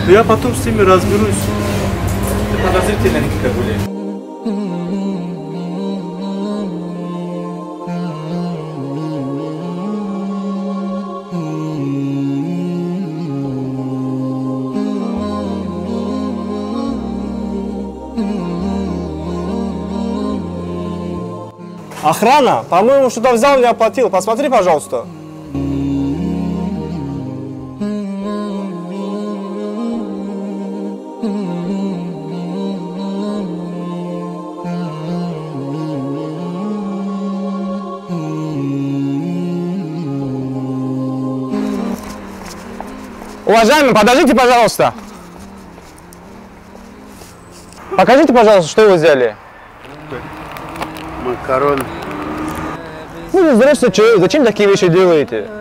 Я потом с ними разберусь. Ты подозрительно никак гуляешь. Охрана, по-моему, что-то взял, не оплатил. Посмотри, пожалуйста. Уважаемый, подождите, пожалуйста. Покажите, пожалуйста, что вы взяли. Макарон. Ну, взрослый человек, зачем такие вещи делаете?